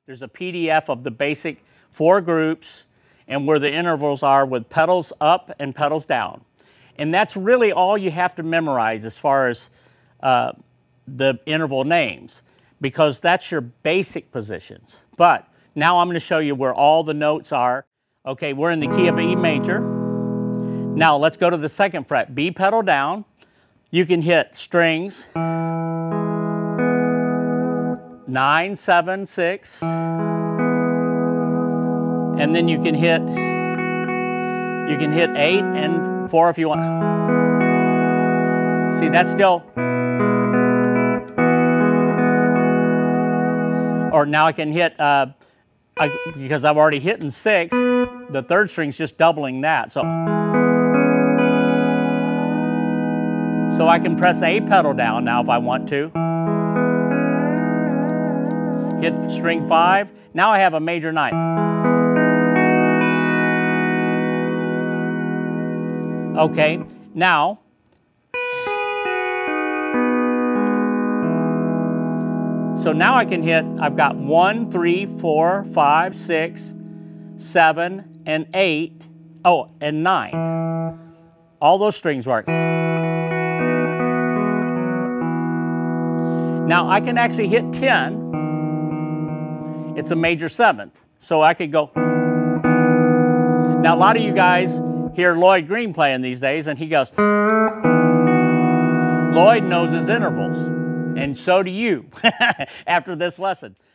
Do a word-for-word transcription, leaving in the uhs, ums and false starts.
There's a P D F of the basic four groups and where the intervals are with pedals up and pedals down. And that's really all you have to memorize as far as uh, the interval names, because that's your basic positions. But now I'm going to show you where all the notes are. Okay, we're in the key of E major. Now let's go to the second fret, B pedal down. You can hit strings nine, seven, six, and then you can hit you can hit eight and four if you want. See, that's still. Or now I can hit uh, I, because I've already hit in six. The third string's just doubling that, so so I can press A pedal down now if I want to. Hit string five. Now I have a major ninth. Okay, now so now I can hit, I've got one, three, four, five, six, seven, and eight. Oh, and nine. All those strings work. Now I can actually hit ten. It's a major seventh. So I could go. Now a lot of you guys hear Lloyd Green playing these days and he goes, Lloyd knows his intervals. And so do you after this lesson.